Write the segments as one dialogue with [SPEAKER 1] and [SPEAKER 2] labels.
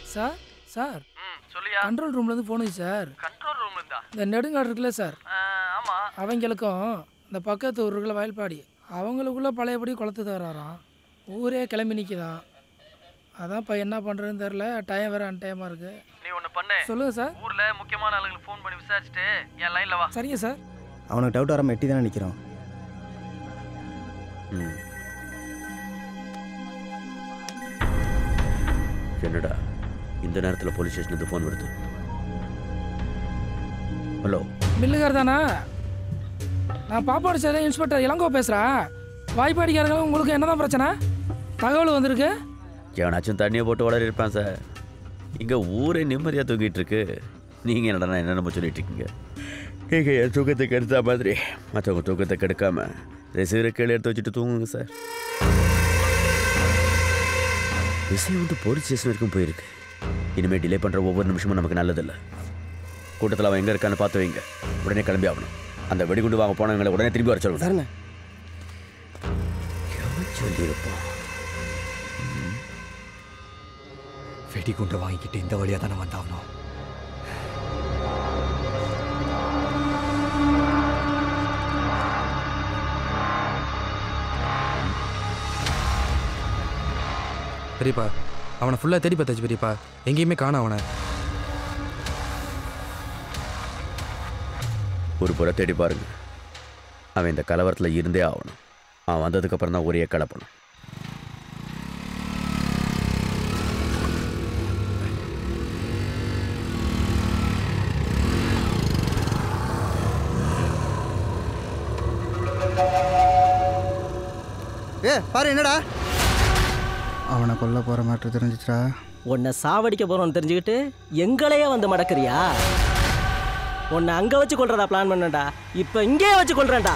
[SPEAKER 1] Sir sir
[SPEAKER 2] சொல்லியா?
[SPEAKER 1] Control ரூம்லேருந்து phone sir.
[SPEAKER 2] Control room இருந்தா?
[SPEAKER 1] இந்த நெடுங்காடு இருக்குல்ல சார்,
[SPEAKER 2] ஆமாம்.
[SPEAKER 1] அவங்களுக்கும் இந்த பக்கத்து ஊருக்குள்ள வயல்பாடி அவங்களுக்குள்ள பழையபடி குளத்து தராராம். ஊரே கிளம்பி நிற்கிதான். அதான் இப்போ என்ன பண்ணுறதுன்னு தெரில. டைம் வேறு அன்டைமாக இருக்குது.
[SPEAKER 2] நீ ஒன்று பண்ணு.
[SPEAKER 1] சொல்லுங்கள் சார்.
[SPEAKER 2] ஊரில் முக்கியமான ஆளுங்களுக்கு ஃபோன் பண்ணி விசாரிச்சுட்டு என் லைனில் வா.
[SPEAKER 1] சரிங்க சார்.
[SPEAKER 3] அவனுக்கு டவுட் வராமல் எட்டி தானே நிற்கிறோம்.
[SPEAKER 4] என்னடா இந்த நேரத்தில் போலீஸ் ஸ்டேஷனுக்கு ஃபோன் வருது? ஹலோ,
[SPEAKER 1] மில்லுகார் தானா? நான் பாப்பாடு சார் இன்ஸ்பெக்டர் இளங்கோ பேசுகிறேன். வாய்ப்பாடிக்காரங்களும் உங்களுக்கு என்ன தான் பிரச்சனை? தகவல் வந்திருக்கு.
[SPEAKER 4] எவனாச்சும் தண்ணியை போட்டு வளர இருப்பான் சார். இங்கே ஊரே நிம்மதியாக தூங்கிட்டு இருக்கு. நீங்கள் என்னடா என்னென்னமோ சொல்லிட்டு இருக்கீங்க. இங்கே என் தூக்கத்தை கெடுத்த மாதிரி மற்றவங்க தூக்கத்தை கெடுக்காம ரிசீவரை கீழே எடுத்து வச்சுட்டு தூங்குங்க சார். விஷயம் வந்து போலீஸ் ஸ்டேஷன் வரைக்கும் போயிருக்கு. இனிமேல் டிலே பண்ணுற ஒவ்வொரு நிமிஷமும் நமக்கு நல்லதில்லை. கூட்டத்தில் அவன் எங்கே இருக்கான்னு பார்த்து வைங்க. உடனே கிளம்பி ஆகணும். அந்த வெடிகுண்டு வாங்க போனவங்களை உடனே திரும்பி வர சொல்லுங்க.
[SPEAKER 3] சரிண்ணே.
[SPEAKER 4] சொல்லியிருப்பான்.
[SPEAKER 5] வெடிகுண்டை வாங்கிக்கிட்டு இந்த வழியாக தானே வந்தாகணும்.
[SPEAKER 6] பெரியப்பா, அவனை ஃபுல்லாக தேடி பார்த்தாச்சு பெரியப்பா. எங்கேயுமே காணோம் அவனை.
[SPEAKER 4] ஒரு புற தேடி பாருங்க. அவன் இந்த கலவரத்தில் இருந்தே ஆகணும். அவன் வந்ததுக்கப்புறம் தான் ஒரே கலப்பணும்.
[SPEAKER 3] பாரு என்னடா அவனை கொல்ல போற மாற்று தெரிஞ்சிச்சா?
[SPEAKER 7] உன்னை சாவடிக்க போறோம்னு தெரிஞ்சுக்கிட்டு எங்களையே வந்து மடக்குறியா? உன்னை அங்க வச்சு கொல்றதா பிளான் பண்ணடா. இப்ப இங்கே வச்சு கொல்றேன்டா.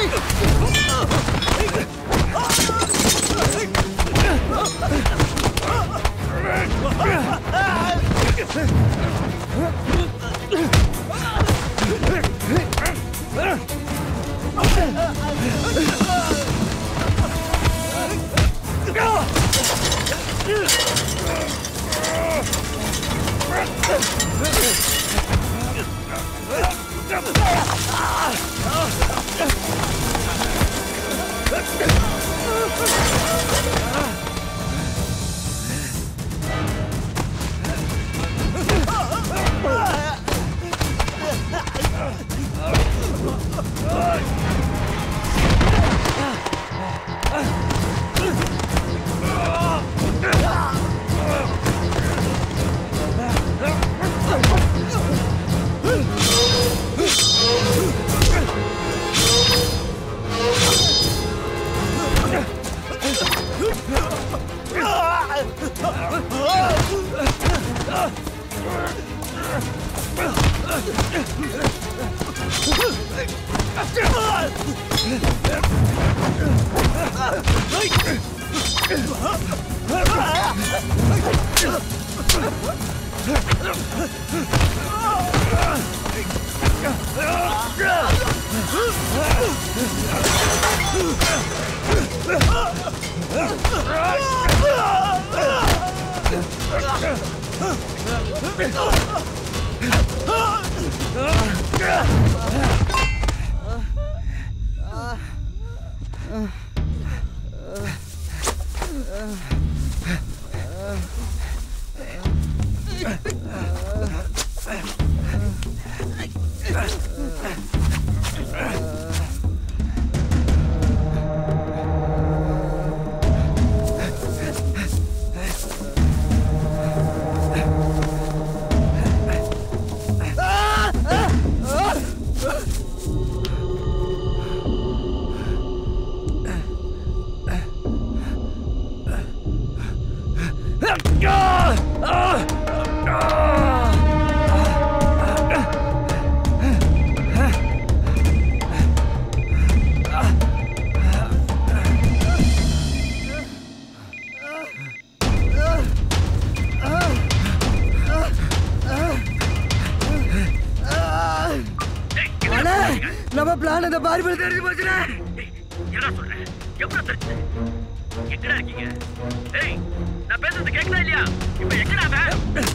[SPEAKER 3] நம்ம பிளான் அந்த பார்பிள் தெரிஞ்சு போச்சுடா.
[SPEAKER 2] என்ன சொல்ற? எவ்வளவு தெரிஞ்சு? எங்கடா இருக்கீங்க? ஏய், நான் பேசுறது கேட்கல இல்லையா? இப்போ எங்கடா அவன்?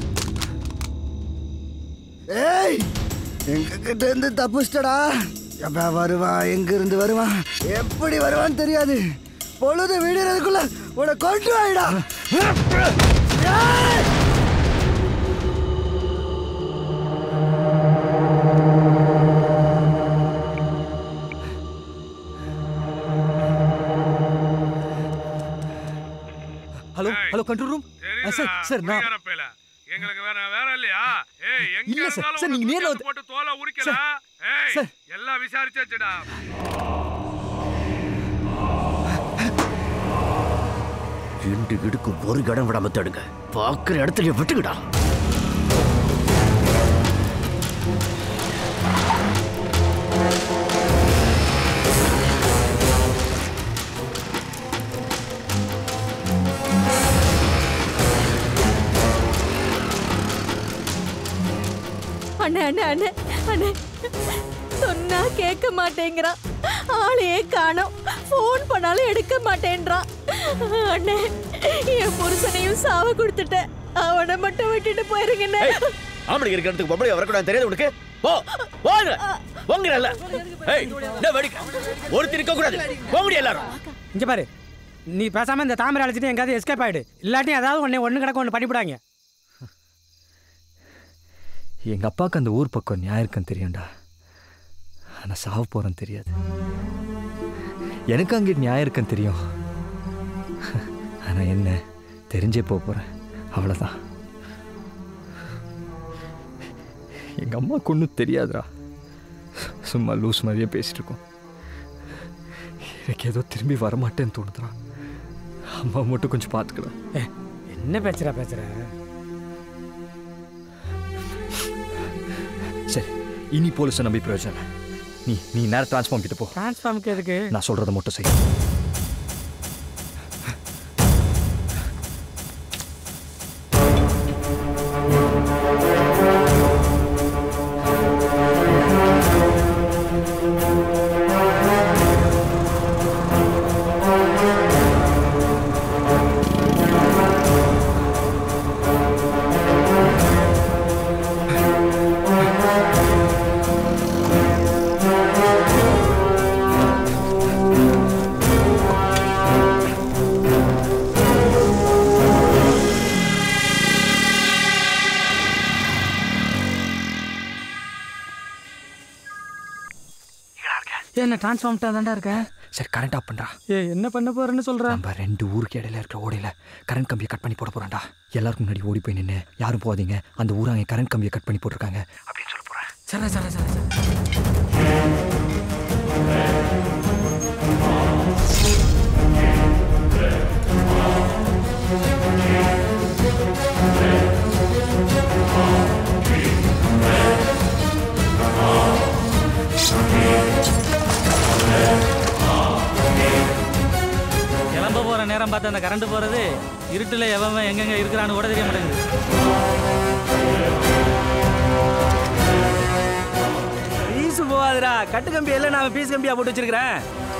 [SPEAKER 3] எங்ககிட்ட இருந்து தப்பிச்சிட்டடா. எப்ப வருவான், எங்க இருந்து வருவான், எப்படி வருவான்னு தெரியாது. பொழுது விடுறதுக்குள்ள உன கொண்டு வாயிடா.
[SPEAKER 5] Hello hello control room. Sir sir நான்
[SPEAKER 8] எங்களுக்கு வேற இல்லையா? ஏய் எங்க
[SPEAKER 5] இல்ல சார்,
[SPEAKER 8] இருந்தாலும்
[SPEAKER 5] சார் நீங்க நேர்ல வந்து
[SPEAKER 8] போட்டு தோலை உரிக்கல. ஏய்
[SPEAKER 5] சார்.
[SPEAKER 8] எல்லாம் விசாரிச்சாச்சுடா.
[SPEAKER 4] ரெண்டு இடுக்கு ஒரு இடம் விடாம தடுங்க. பாக்குற இடத்துல விட்டுக்கிடா.
[SPEAKER 9] அண்ணே அண்ணே அண்ணே அண்ணே சொன்னா கேட்க மாட்டேங்கிறான். ஆளையே காணோம். ஃபோன் பண்ணாலும் எடுக்க மாட்டேன்றான். அண்ணே என் புருஷனையும் சாவ கொடுத்துட்டேன். அவனை மட்டும் விட்டுட்டு போயிருங்கண்ணே.
[SPEAKER 4] ஆம்பளை இருக்கிறதுக்கு பொம்பளை வரக்கூடாது தெரியாது உனக்கு? போ போங்க போங்கல. ஏய் என்ன வெடிக்க ஒருத்தர் இருக்க கூடாது. போங்கடி எல்லாரும்.
[SPEAKER 10] இங்க பாரு, நீ பேசாம இந்த தாமரை அழைச்சிட்டு எங்காவது எஸ்கேப் ஆயிடு. இல்லாட்டி ஏதாவது ஒன்று கிடக்க ஒன்று பண்ணிவிடாங்க.
[SPEAKER 5] எங்கள் அப்பாவுக்கு அந்த ஊர் பக்கம் நியாயம் இருக்குன்னு தெரியும்டா. ஆனால் சாவ போகிறேன்னு தெரியாது. எனக்கு அங்கே நியாயம் இருக்குன்னு தெரியும். ஆனால் என்ன தெரிஞ்சே போகிறேன், அவ்வளோதான். எங்கள் அம்மாவுக்கு ஒன்றும் தெரியாதுடா. சும்மா லூஸ் மாதிரியே பேசிட்டு இருக்கோம். எனக்கு ஏதோ திரும்பி வரமாட்டேன்னு தோணுதுடா. அம்மா மட்டும் கொஞ்சம் பார்த்துக்கலாம்.
[SPEAKER 10] என்ன பேசுற
[SPEAKER 5] சரி, இனி போலீஸை நம்பி பிரயோஜனம். நீ நேரம் டிரான்ஸ்ஃபார்ம் கிட்ட போ.
[SPEAKER 10] டிரான்ஸ்ஃபார்முக்கு எதுக்கு?
[SPEAKER 5] நான் சொல்கிறத மட்டும் செய்.
[SPEAKER 10] என்ன டிரான்ஸ்ஃபார்ம்ட்டா தான்டா இருக்கேன்.
[SPEAKER 5] சரி, கரண்ட் ஆஃப் பண்ணுறா.
[SPEAKER 10] என்ன பண்ண போறேன்னு சொல்கிறேன்.
[SPEAKER 5] நம்ம 2 ஊருக்கு இடையில இருக்கிற ஓடையில் கரண்ட் கம்பியை கட் பண்ணி போட போகிறான்டா. எல்லாருக்கும் முன்னாடி ஓடி போய் நின்று யாரும் போகாதீங்க, அந்த ஊராங்க கரண்ட் கம்பியை கட் பண்ணி போட்டிருக்காங்க அப்படின்னு சொல்ல போகிறேன்.
[SPEAKER 10] சரி.
[SPEAKER 2] கிளம்ப போகிற நேரம் பார்த்து அந்த கரண்ட் போகிறது இருட்டில் எவன் எங்கெங்கே இருக்கிறான்னு கூட தெரிய மாட்டேங்குது.
[SPEAKER 7] பீஸு போகாதுடா. கட்டு கம்பி எல்லாம் நான் பீஸ் கம்பியாக போட்டு வச்சிருக்கிறேன்.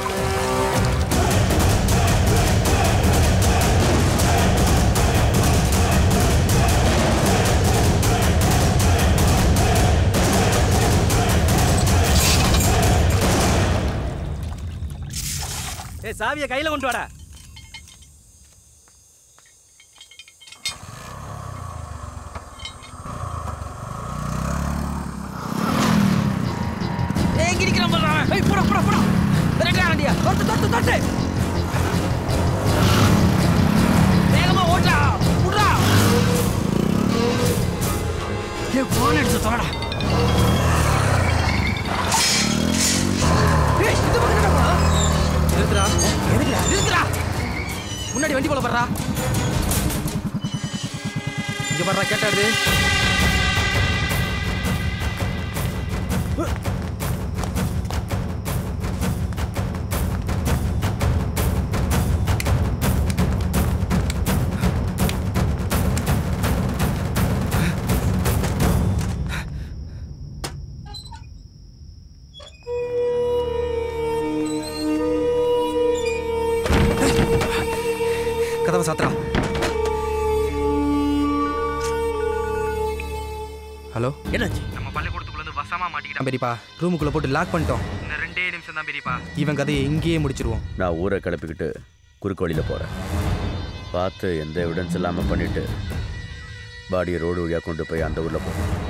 [SPEAKER 7] சாவியை கையில் கொண்டு வாடா.
[SPEAKER 2] வேகமா ஓட்டா புடுறா. போன் எடுத்து தொலைடா.
[SPEAKER 6] நிறுத்துடா. முன்னாடி வண்டி போல படுறா. இங்க படுறா, கேட்டாடு. கதவை சாத்துறா.
[SPEAKER 4] ஹலோ,
[SPEAKER 2] என்னாச்சு? நம்ம பள்ளிக்கூடத்துக்குள்ள இருந்து
[SPEAKER 6] வசமா மாட்டிக்கிட்டான் பெரியப்பா. ரூமுக்குள்ள போட்டு லாக் பண்ணிட்டோம். இன்னும் 2 நிமிஷம் தான் பெரியப்பா. இவன் கதையை இங்கேயே முடிச்சிருவோம்.
[SPEAKER 4] நான் ஊரை கிளப்பிக்கிட்டு குறுக்கு வழியில் போகிறேன். பார்த்து எந்த எவிடன்ஸ் இல்லாமல் பண்ணிவிட்டு பாடியை ரோடு வழியாக கொண்டு போய் அந்த ஊரில் போகிறேன்.